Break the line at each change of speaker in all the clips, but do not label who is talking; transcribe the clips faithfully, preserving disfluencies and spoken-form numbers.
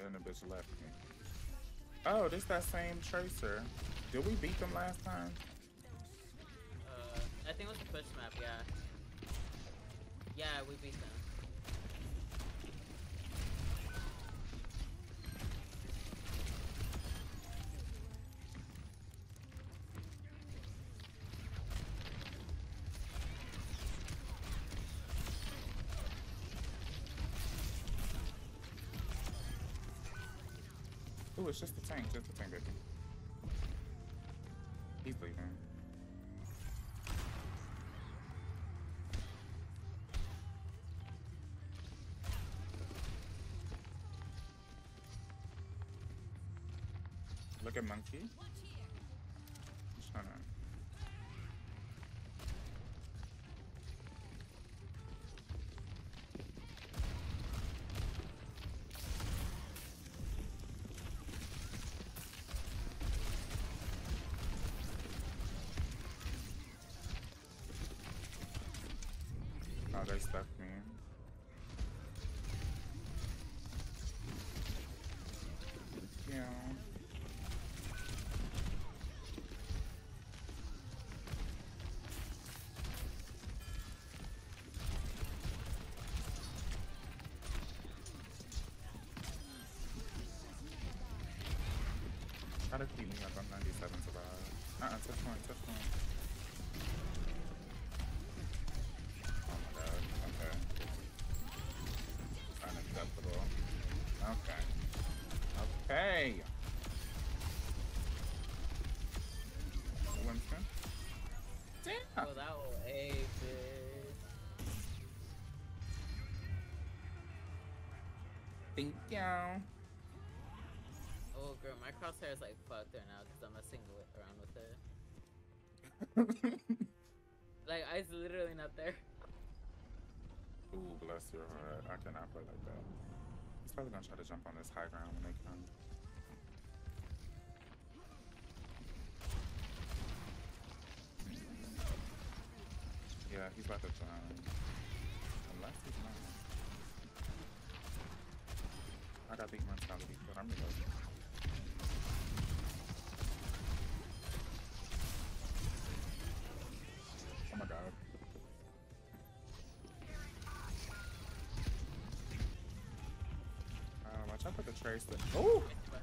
And then the bitch left me. Oh, this that same Tracer. Did we beat them last time?
Uh, I think it was the push map, yeah. Yeah, we beat them.
Ooh, it's just the tank, just the tank, baby. He's leaving. Look at Monkey. He's trying to... Oh, they stuck me. Yeah. Try to keep me up on ninety-seven to rise. Uh-uh, touch point, touch point. Oh my god, okay. Unacceptable. Okay. Okay! Winston? Damn!
Oh, that was a bitch.
Thank you.
Oh, girl, my crosshair is like fucked there now because I'm messing with, around with it. Like, I's literally not there.
Ooh, bless your heart. I cannot play like that. He's probably gonna try to jump on this high ground when they come. Yeah, he's about to jump. Unless he's not. I got the mentality, but I'm reloading. Oh my god. Uh, watch out for the trace. Oh!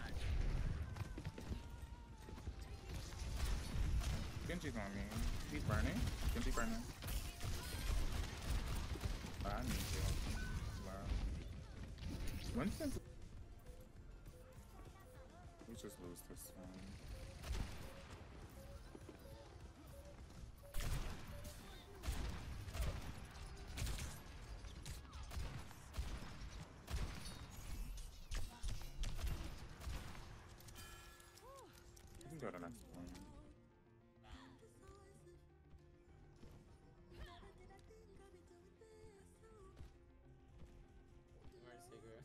Genji's on me. He's burning. Genji burning. Oh, I need you. Wow. Winston's... We just lose this one. We can go to the next one.
Mercy, girl.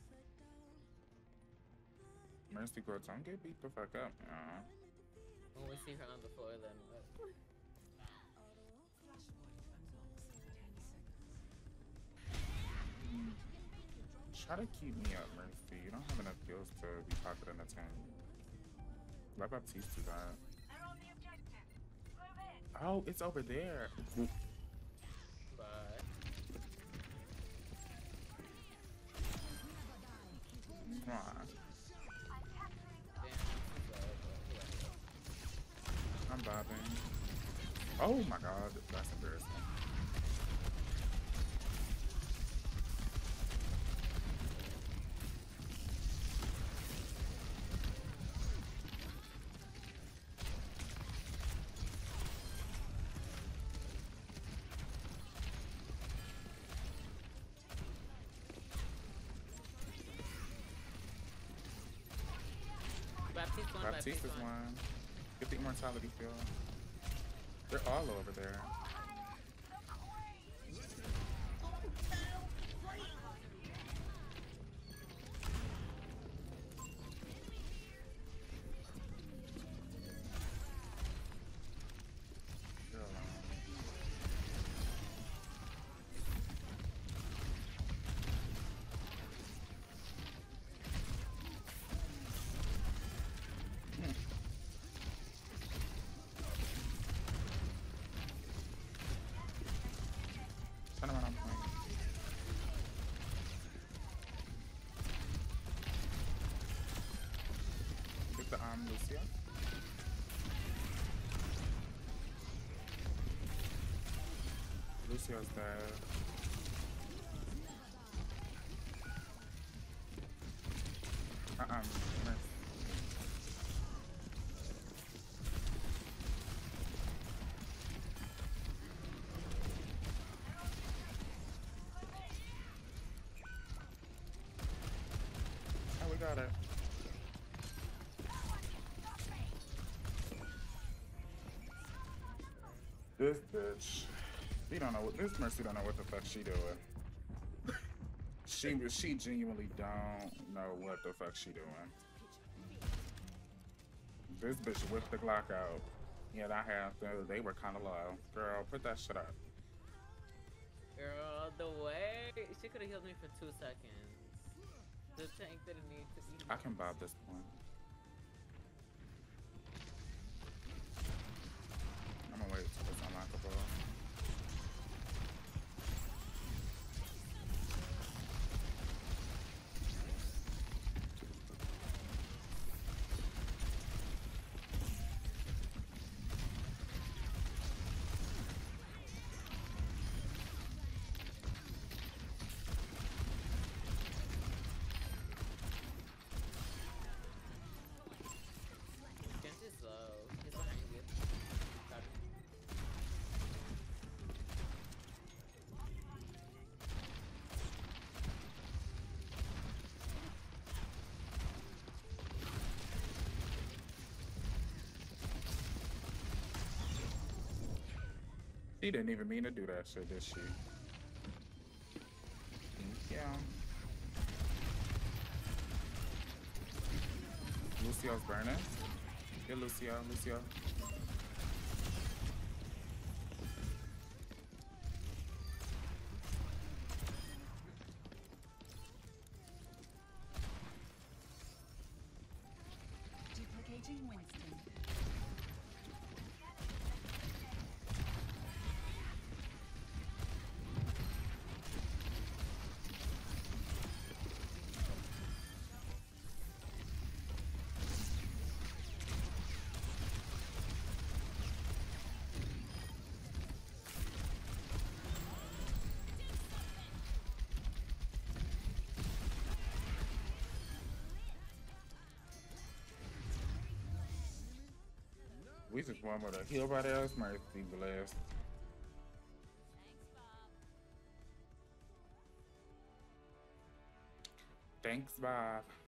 Mercy girl, don't get beat the fuck up, man.
When we see her on the floor, then what?
Try to keep me up, Mercy. You don't have enough kills to be pocketing a tank. Let Baptiste do that. Oh, it's over there.
Bye.
Mwah.
Damn.
I'm bobbing. Oh my god, that's embarrassing.
Baptiste one,
Baptiste
Baptiste
is
one.
one. Get the immortality field. They're all over there. You're alone. Lucia. Lucio's dead. Uh-uh. Oh, we got it. This bitch. She don't know what this Mercy don't know what the fuck she doing. She she genuinely don't know what the fuck she doing. This bitch whipped the Glock out. Yeah, I have to. They were kind of low. Girl, put that shit up.
Girl, the way she could have healed me for two seconds. The tank didn't need to be.
I can bob this point. I'm gonna wait till it's unlockable. She didn't even mean to do that shit, did she? Yeah. Lucio's burning. Get Lucio, Lucio.
Duplicating Winston.
We just want her to heal by the else, Mercy, blessed. Thanks, Bob.